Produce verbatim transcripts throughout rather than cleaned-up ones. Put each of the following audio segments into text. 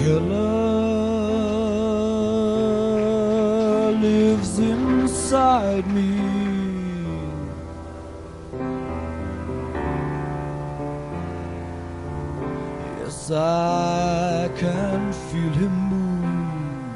killer lives inside me. Yes, I can feel him move.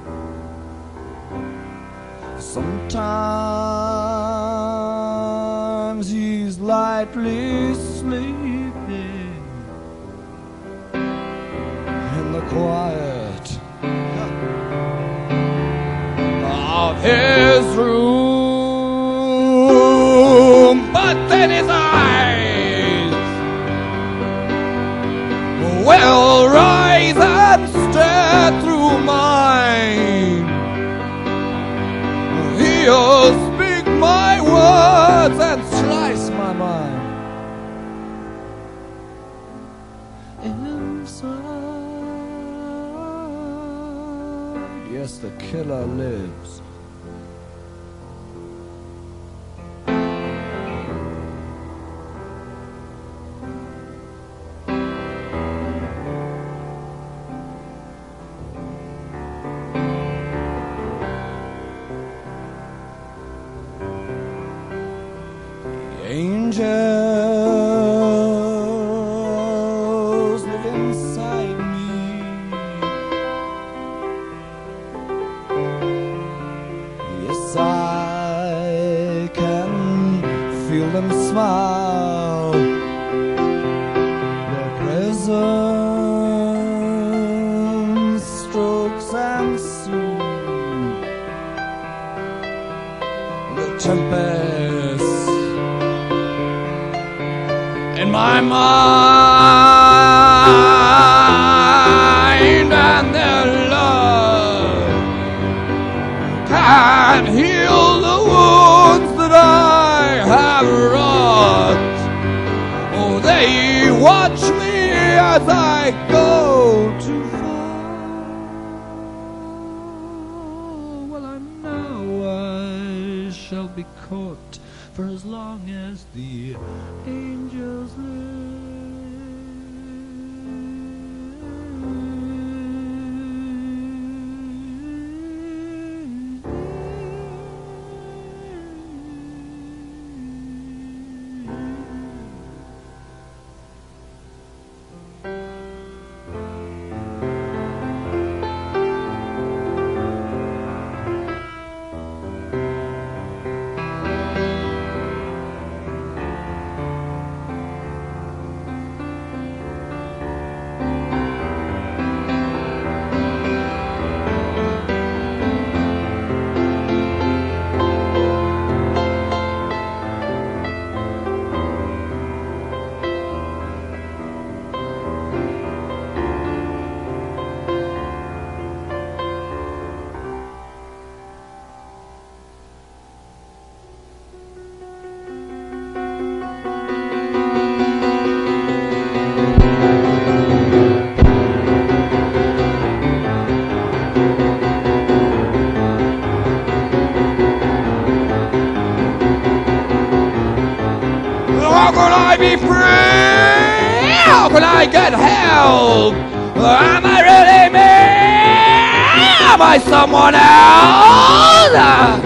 Sometimes he's lightly sleeping in the quiet of his room, but then his eyes will rise and stare through mine. He'll speak my words and slice my mind. Inside, yes, the killer lives. Angels live inside me. Yes, I can feel them smile. Their presence strokes and soothes the tempest in my mind, and their love can heal the wounds that I have wrought. Oh, they watch me as I go too far. Well, I know I shall be caught for as long as the angels live. How can I be free? How can I get help? Am I really me? Am I someone else?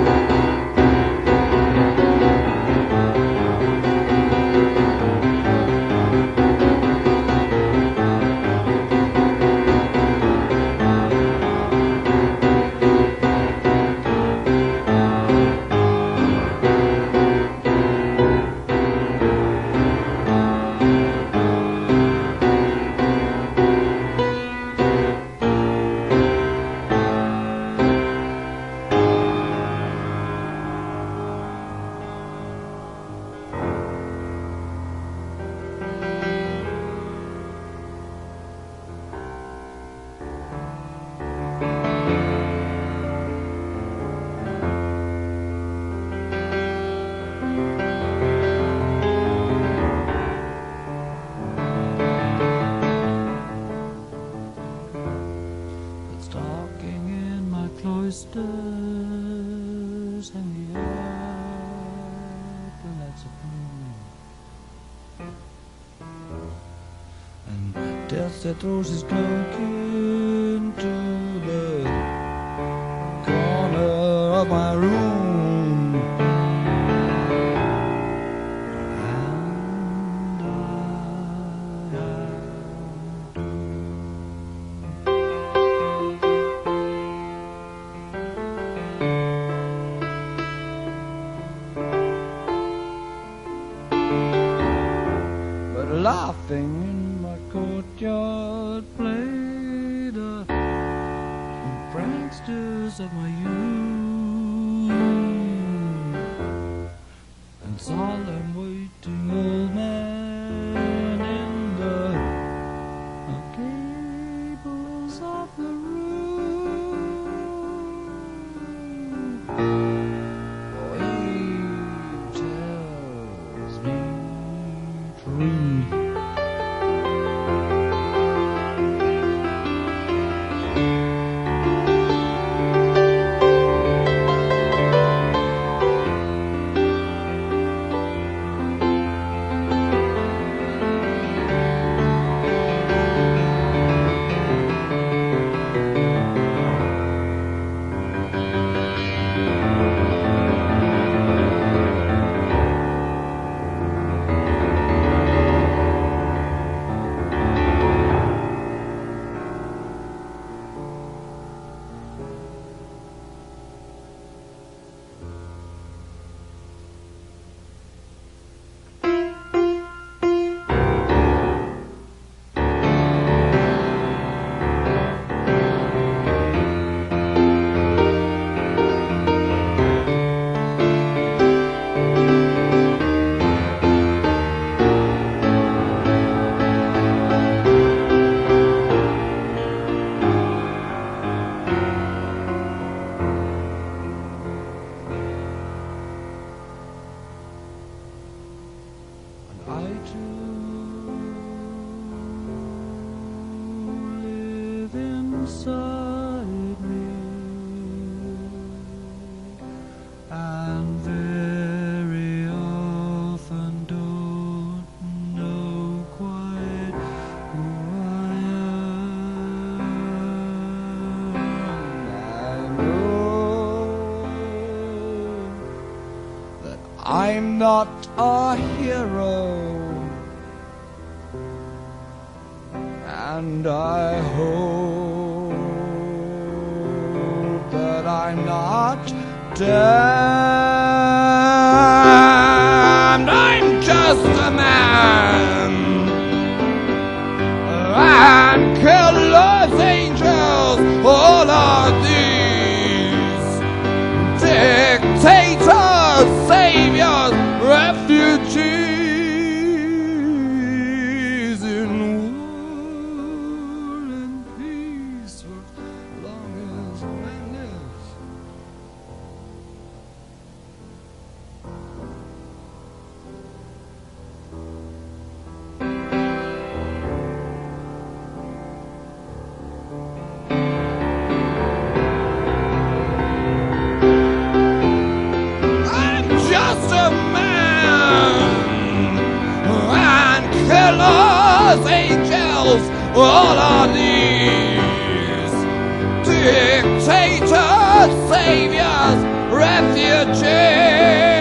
cloisters and the epaulets of moon, and death that throws his cloak of my room. And I but laughing in my courtyard played the pranksters of my youth, and solemn waiting old man in the gables of the roof. Oh, he tells me truth. Inside me, and very often don't know quite who I am. I know that I'm not a hero, and I hope that I'm not damned. I'm just a man, and killers, angels, all are these dictators, saviors, refugees in war and peace for long as man lives. I'm just a man, and killers, angels, all are these dictators, saviors, refugees.